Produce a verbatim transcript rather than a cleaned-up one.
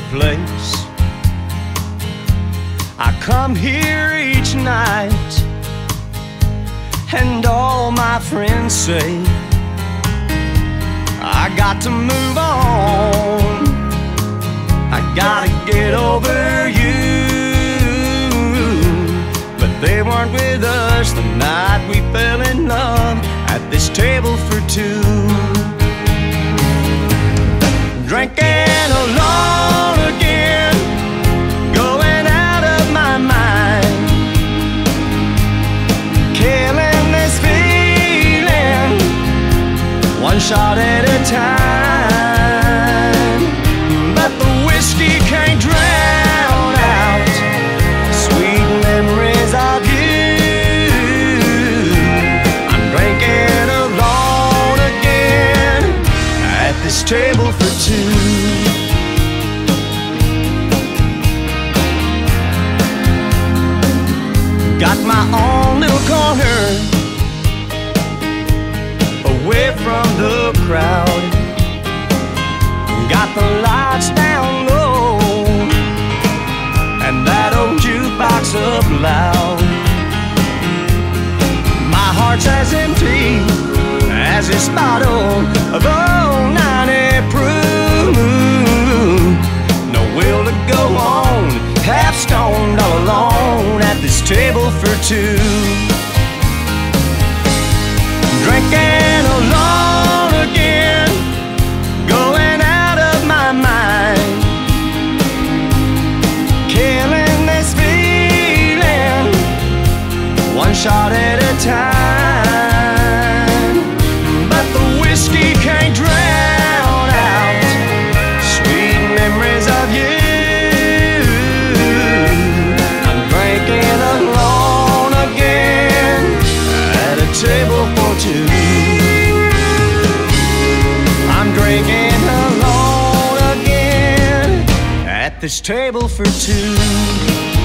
place. I come here each night, and all my friends say I got to move on, I gotta get over you. But they weren't with us the night we fell in love at this table for two. Drinking alone again, going out of my mind, killing this feeling, one shot at a time. But the whiskey can't drown out sweet memories of you. I'm drinking alone again at this table for two. Got my own little corner away from the crowd, got the lights down low and that old jukebox up loud. My heart's as empty as this bottle of old ninety proof. No will to go on, half stoned all alone at this table for two. Drinking alone again, going out of my mind, killing this feeling, one shot at a time. But the whiskey can't drown out sweet memories of you. I'm drinking alone again at a table for two. I'm drinking alone again at this table for two.